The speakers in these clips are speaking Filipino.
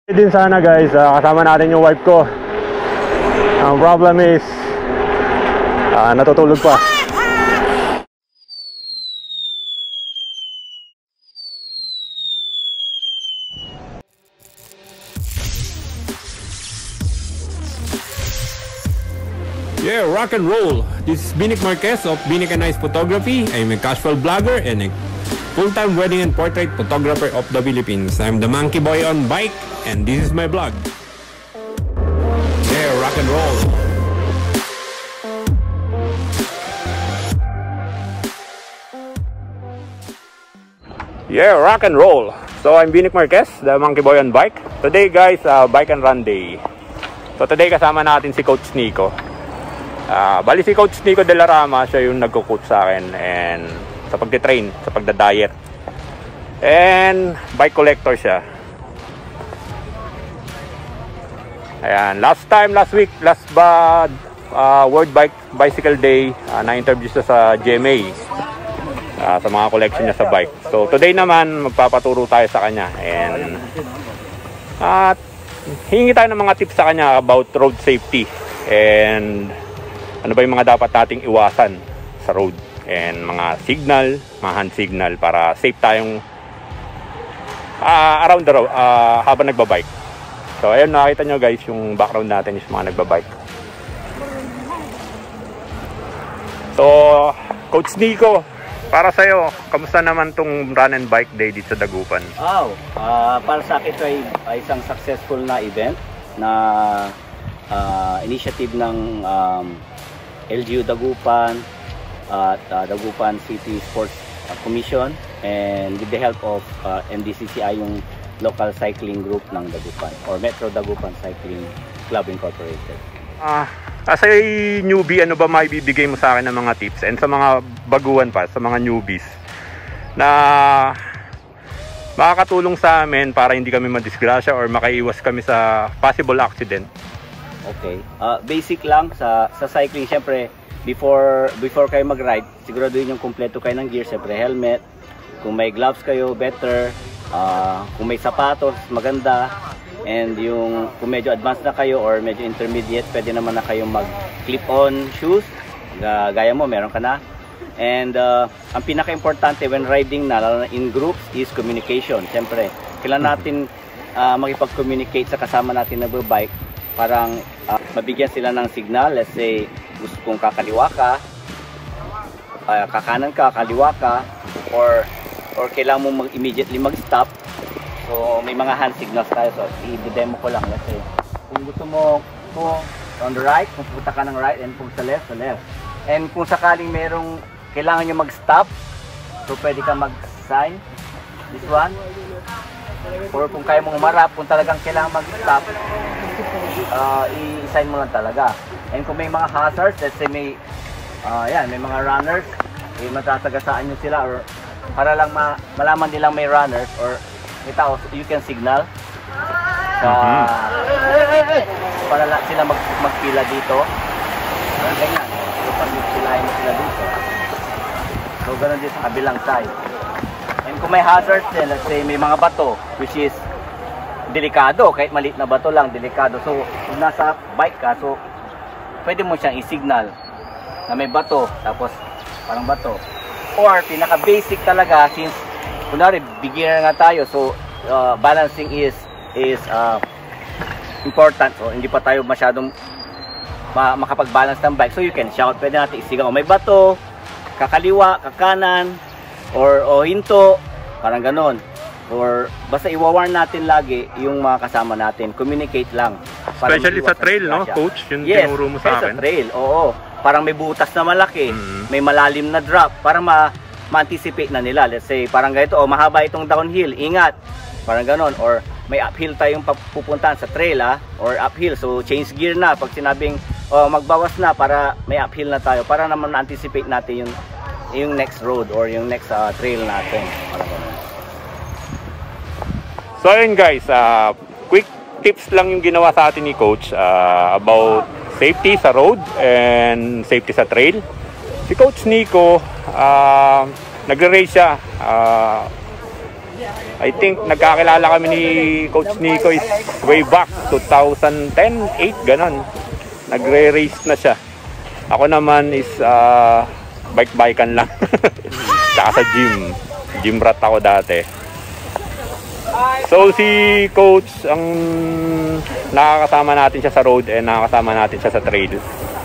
Din sana guys, kasama natin yung wife ko. Ang problem is natutulog pa. Yeah, rock and roll. This is Binic Marquez of Binic and Nice Photography. I'm a casual blogger and a full-time wedding and portrait photographer of the Philippines. I'm the monkey boy on bike, and this is my blog. Yeah, rock and roll. Yeah, rock and roll. So I'm Binic Marquez, the monkey boy on bike. Today guys, bike and run day. So today kasama natin si Coach Nico. Bali si Coach Nico De La Rama, siya yung nagko-coach sa akin and sa pagte-train, sa pagda-diet. And bike collector siya. Ayan, last week, World Bicycle Day, na-interview siya sa GMA. Sa mga collection niya sa bike. So today naman magpapaturo tayo sa kanya and hingi tayo ng mga tips sa kanya about road safety and ano ba yung mga dapat nating iwasan sa road and mga signal, mga hand signal para safe tayong around the road habang nagbabike. So ayun, nakita nyo guys yung background natin is mga nagbabike. So Coach Nico, para sa'yo, kamusta naman tong run and bike day dito sa Dagupan? Para sa akin ito ay isang successful na event na initiative ng LGU Dagupan at Dagupan City Sports Commission and with the help of MDCCI, yung local cycling group ng Dagupan or Metro Dagupan Cycling Club Incorporated. As a newbie, ano ba maibibigay mo sa akin ng mga tips and sa mga baguhan pa, sa mga newbies na makakatulong sa amin para hindi kami madisgrasya or makaiwas kami sa possible accident? Okay. Basic lang sa cycling, syempre before kayo mag-ride, siguraduhin yung kumpleto kayo ng gear, syempre helmet. Kung may gloves kayo, better. Kung may sapatos, maganda. And yung kung medyo advanced na kayo or medyo intermediate, pwede naman na kayong mag clip-on shoes. Gaya mo, meron ka na. And ang pinaka-importante when riding na, lalo na in groups, is communication. Syempre, kailangan natin makipag-communicate sa kasama natin na bike. Parang mabigyan sila ng signal. Let's say, gusto kong kakaliwa ka, kakanan ka, kaliwa ka, or kailangan mo immediately mag-stop. So may mga hand signals tayo. So i-demo ko lang. Let's say, kung gusto mo on the right, kung pupunta ka ng right, and kung sa left, sa left. And kung sakaling merong kailangan nyo mag-stop, so pwede ka mag-sign. This one. Or kung kaya mong umarap, kung talagang kailangan mag-stop, i-sign mo lang talaga. And kung may mga hazards, let's say may mga runners, matatagasaan nyo sila or para lang malaman nilang may runners or may tao, you can signal para lang sila magpila dito. Parang ganyan. So pag pilahin mo sila dito, so ganun din sa kabilang side. And kung may hazards din, let's say may mga bato, which is delikado, kahit maliit na bato lang, delikado. So kung nasa bike ka, so pwede mo siyang i-signal na may bato, tapos parang bato. Or pinaka basic talaga, since kunwari beginner nga tayo, so balancing is important. So hindi pa tayo masyadong makapag-balance ng bike, so you can shout, pwede natin isigaw, may bato, kakaliwa, kakanan, or hinto, parang ganon. Or basta iwawarn natin lagi yung mga kasama natin, communicate lang. Especially sa trail, no, Coach? Yung tinuro mo sa akin. Sa trail, oo. Parang may butas na malaki, may malalim na drop, para ma-anticipate na nila. Let's say, parang ganito, mahaba itong downhill, ingat. Parang ganon. Or may uphill tayong pupuntahan sa trail, or uphill. So, change gear na. Pag sinabing, magbawas na para may uphill na tayo, para naman na-anticipate natin yung next road or yung next trail natin. Parang ganon. So, ayun guys, quick tips lang yung ginawa sa atin ni Coach about safety sa road and safety sa trail. Si Coach Nico, nagre-race siya I think nagkakilala kami ni Coach Nico is way back 2010, 8 ganon. Nagre-race na siya. Ako naman is bike-bikan lang. Tsaka sa gym rat ako dati. So si Coach ang nakakasama natin siya sa road and nakakasama natin siya sa trail.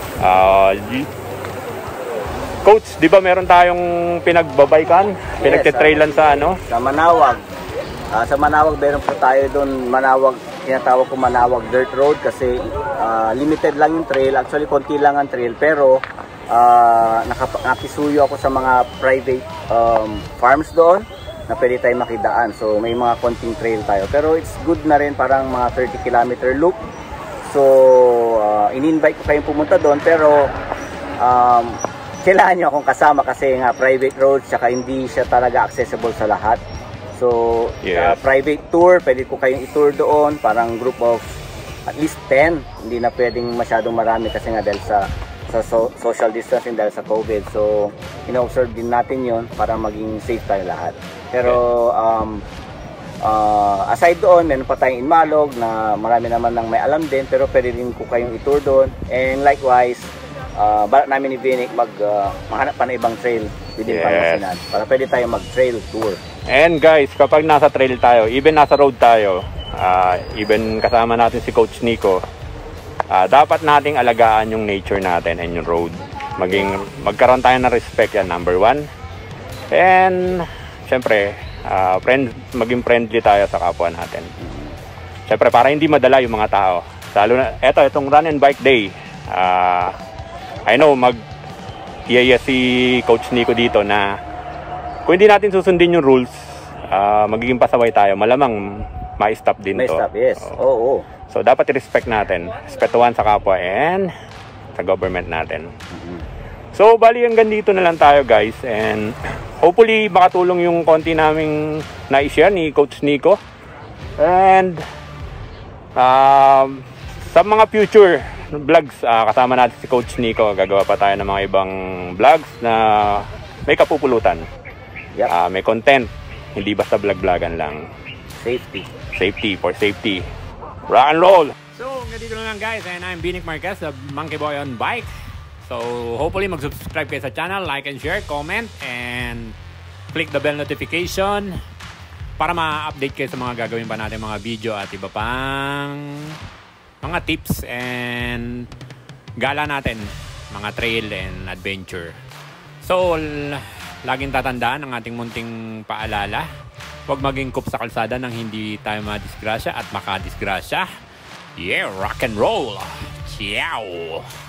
Coach, di ba meron tayong pinagbabaykan? Pinagtitrailan sa ano? Sa Manawag. Sa Manawag meron po tayo doon, Manawag, tinatawag ko Manawag Dirt Road kasi limited lang yung trail. Actually, konti lang ang trail pero nakisuyo ako sa mga private farms doon na pwede tayo makidaan. So may mga konting trail tayo. Pero it's good na rin, parang mga 30 kilometer loop. So in-invite ko kayong pumunta doon pero kailangan nyo akong kasama kasi nga private road tsaka hindi siya talaga accessible sa lahat. So private tour, pwede ko kayong i-tour doon, parang group of at least 10. Hindi na pwedeng masyadong marami kasi nga dahil sa social distancing dahil sa COVID. So ina-observe din natin yon para maging safe tayo lahat. Pero aside doon, meron pa tayong Inmalog na marami naman nang may alam din, pero pwede rin ko kayong i-tour doon. And likewise, balak namin ni Vinic maghanap pa na ibang trail within Pangasinan para pwede tayo mag-trail tour. And guys, kapag nasa trail tayo, even nasa road tayo, even kasama natin si Coach Nico, dapat nating alagaan yung nature natin and yung road. Magkaroon tayo ng respect, yan number 1. And syempre, maging friendly tayo sa kapwa natin. Syempre, para hindi madala yung mga tao. Lalo na, itong Run and Bike Day. I know, mag-iyaya si Coach Nico dito na kung hindi natin susundin yung rules, magiging pasaway tayo. Malamang ma-stop din to. Ma-stop, yes. Oo. So, dapat i-respect natin. Respetuhan sa kapwa and sa government natin. So, bali hanggang dito na lang tayo, guys. And hopefully, makatulong yung konti naming na-share ni Coach Nico. And sa mga future vlogs, kasama natin si Coach Nico. Gagawa pa tayo ng mga ibang vlogs na may kapupulutan. Yep. May content. Hindi basta vlog-vlogan lang. Safety. For safety. Rock and roll! So, hanggang dito na lang guys. And I'm Binic Marquez, the Monkey Boy on Bike. So, hopefully mag-subscribe kayo sa channel, like and share, comment, and click the bell notification para ma-update kayo sa mga gagawin pa natin mga video at iba pang mga tips and gala natin, mga trail and adventure. So, laging tatandaan ang ating munting paalala. Huwag maging kup sa kalsada nang hindi tayo madisgrasya at makadisgrasya. Yeah, rock and roll! Ciao!